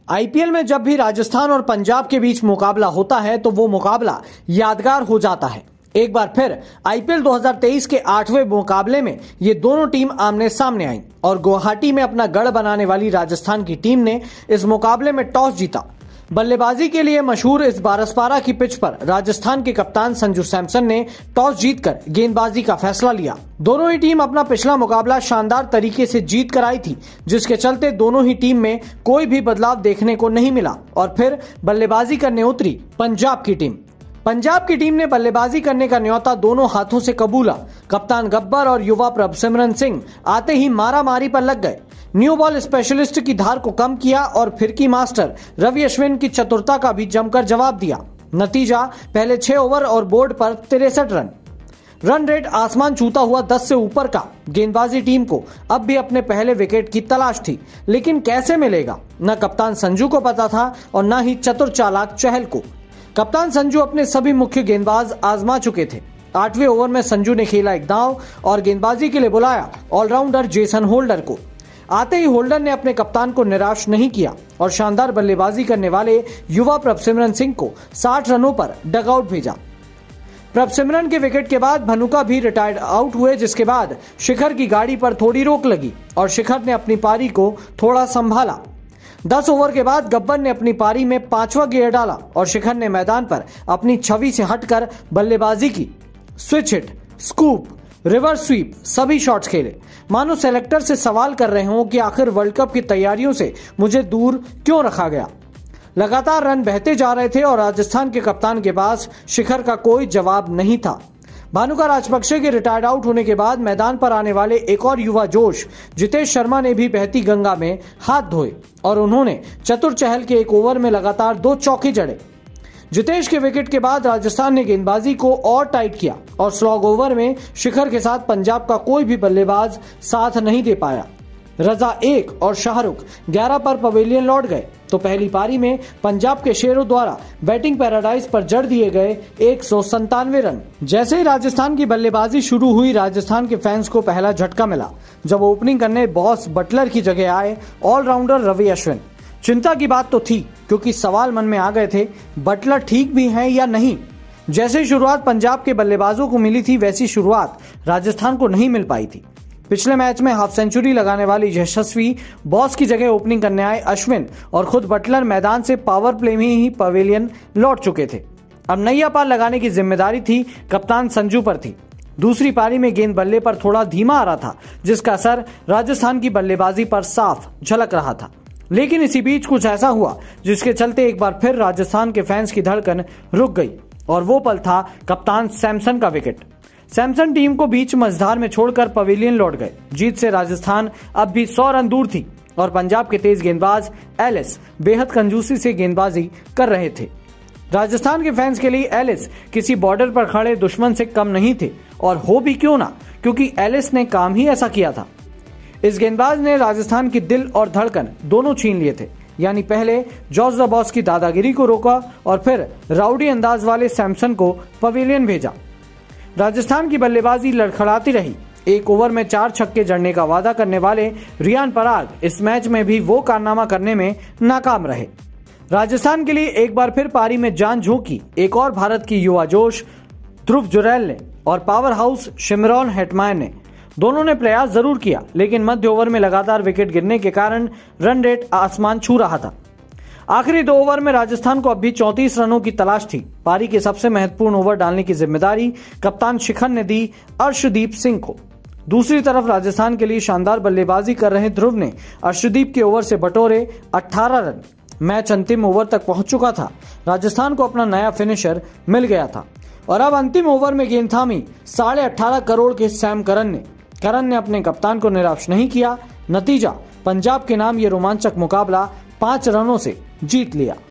IPL में जब भी राजस्थान और पंजाब के बीच मुकाबला होता है तो वो मुकाबला यादगार हो जाता है। एक बार फिर आईपीएल 2023 के 8वें मुकाबले में ये दोनों टीम आमने सामने आई और गुवाहाटी में अपना गढ़ बनाने वाली राजस्थान की टीम ने इस मुकाबले में टॉस जीता। बल्लेबाजी के लिए मशहूर इस बारसपारा की पिच पर राजस्थान के कप्तान संजू सैमसन ने टॉस जीतकर गेंदबाजी का फैसला लिया। दोनों ही टीम अपना पिछला मुकाबला शानदार तरीके से जीत कर आई थी, जिसके चलते दोनों ही टीम में कोई भी बदलाव देखने को नहीं मिला और फिर बल्लेबाजी करने उतरी पंजाब की टीम। पंजाब की टीम ने बल्लेबाजी करने का न्योता दोनों हाथों से कबूला। कप्तान गब्बर और युवा प्रभसिमरन सिंह आते ही मारामारी पर लग गए। न्यू बॉल स्पेशलिस्ट की धार को कम किया और फिरकी मास्टर रवि अश्विन की चतुरता का भी जमकर जवाब दिया। नतीजा पहले 6 ओवर और बोर्ड पर 63 रन। रन रेट आसमान छूता हुआ 10 से ऊपर का। गेंदबाजी टीम को अब भी अपने पहले विकेट की तलाश थी, लेकिन कैसे मिलेगा न कप्तान संजू को पता था और न ही चतुर चालाक चहल को। कप्तान संजू अपने सभी मुख्य गेंदबाज आजमा चुके थे। 8वें ओवर में संजू ने खेला एक दांव और गेंदबाजी के लिए बुलाया ऑलराउंडर जेसन होल्डर को। आते ही होल्डर ने अपने कप्तान को निराश नहीं किया और शानदार बल्लेबाजी करने वाले युवा प्रभसिमरन सिंह को 60 रनों पर डगआउट भेजा। प्रभसिमरन के विकेट के बाद भनुका भी रिटायर्ड आउट हुए, जिसके बाद शिखर की गाड़ी पर थोड़ी रोक लगी और शिखर ने अपनी पारी को थोड़ा संभाला। 10 ओवर के बाद गब्बर ने अपनी पारी में 5वां गियर डाला और शिखर ने मैदान पर अपनी छवि से हटकर बल्लेबाजी की। Switch hit, scoop, reverse sweep सभी शॉट्स खेले, मानो सेलेक्टर से सवाल कर रहे हों कि आखिर वर्ल्ड कप की तैयारियों से मुझे दूर क्यों रखा गया। लगातार रन बहते जा रहे थे और राजस्थान के कप्तान के पास शिखर का कोई जवाब नहीं था। भानुका राजपक्षे के रिटायर्ड आउट होने के बाद मैदान पर आने वाले एक और युवा जोश जितेश शर्मा ने भी बहती गंगा में हाथ धोए और उन्होंने चतुर चहल के एक ओवर में लगातार 2 चौके जड़े। जितेश के विकेट के बाद राजस्थान ने गेंदबाजी को और टाइट किया और स्लॉग ओवर में शिखर के साथ पंजाब का कोई भी बल्लेबाज साथ नहीं दे पाया। रजा 1 और शाहरुख 11 पर पवेलियन लौट गए तो पहली पारी में पंजाब के शेरों द्वारा बैटिंग पैराडाइज पर जड़ दिए गए 197 रन। जैसे ही राजस्थान की बल्लेबाजी शुरू हुई, राजस्थान के फैंस को पहला झटका मिला जब ओपनिंग करने बॉस बटलर की जगह आए ऑलराउंडर रवि अश्विन। चिंता की बात तो थी, क्योंकि सवाल मन में आ गए थे बटलर ठीक भी हैं या नहीं। जैसे शुरुआत पंजाब के बल्लेबाजों को मिली थी, वैसी शुरुआत राजस्थान को नहीं मिल पाई थी। पिछले मैच में हाफ सेंचुरी लगाने वाली यशस्वी बॉस की जगह ओपनिंग करने आए अश्विन और खुद बटलर मैदान से पावर प्ले में ही पवेलियन लौट चुके थे। अब नैया पार लगाने की जिम्मेदारी थी कप्तान संजू पर थी। दूसरी पारी में गेंद बल्ले पर थोड़ा धीमा आ रहा था, जिसका असर राजस्थान की बल्लेबाजी पर साफ झलक रहा था। लेकिन इसी बीच कुछ ऐसा हुआ जिसके चलते एक बार फिर राजस्थान के फैंस की धड़कन रुक गई और वो पल था कप्तान सैमसन का विकेट। सैमसन टीम को बीच मझधार में छोड़कर पवेलियन लौट गए। जीत से राजस्थान अब भी 100 रन दूर थी और पंजाब के तेज गेंदबाज एलिस बेहद कंजूसी से गेंदबाजी कर रहे थे। राजस्थान के फैंस के लिए एलिस किसी बॉर्डर पर खड़े दुश्मन से कम नहीं थे, और हो भी क्यों ना, क्योंकि एलिस ने काम ही ऐसा किया था। इस गेंदबाज ने राजस्थान की दिल और धड़कन दोनों छीन लिए थे। यानी पहले जॉर्ज द बॉस की दादागिरी को रोका और फिर राउडी अंदाज वाले सैमसन को पवेलियन भेजा। राजस्थान की बल्लेबाजी लड़खड़ाती रही। एक ओवर में 4 छक्के जड़ने का वादा करने वाले रियान पराग इस मैच में भी वो कारनामा करने में नाकाम रहे। राजस्थान के लिए एक बार फिर पारी में जान झोंकी एक और भारत की युवा जोश ध्रुव जुरैल ने और पावर हाउस शिमरॉन हेटमायर ने। दोनों ने प्रयास जरूर किया, लेकिन मध्य ओवर में लगातार विकेट गिरने के कारण रन रेट आसमान छू रहा था। आखिरी 2 ओवर में राजस्थान को अब भी 34 रनों की तलाश थी। पारी के सबसे महत्वपूर्ण ओवर डालने की जिम्मेदारी कप्तान शिखर ने दी अर्शदीप सिंह को। दूसरी तरफ राजस्थान के लिए शानदार बल्लेबाजी कर रहे ध्रुव ने अर्शदीप के ओवर से बटोरे 18 रन। मैच अंतिम ओवर तक पहुंच चुका था। राजस्थान को अपना नया फिनिशर मिल गया था और अब अंतिम ओवर में गेंद थामी 18.5 करोड़ के सैम करन ने। करन ने अपने कप्तान को निराश नहीं किया। नतीजा पंजाब के नाम ये रोमांचक मुकाबला 5 रनों से जीत लिया।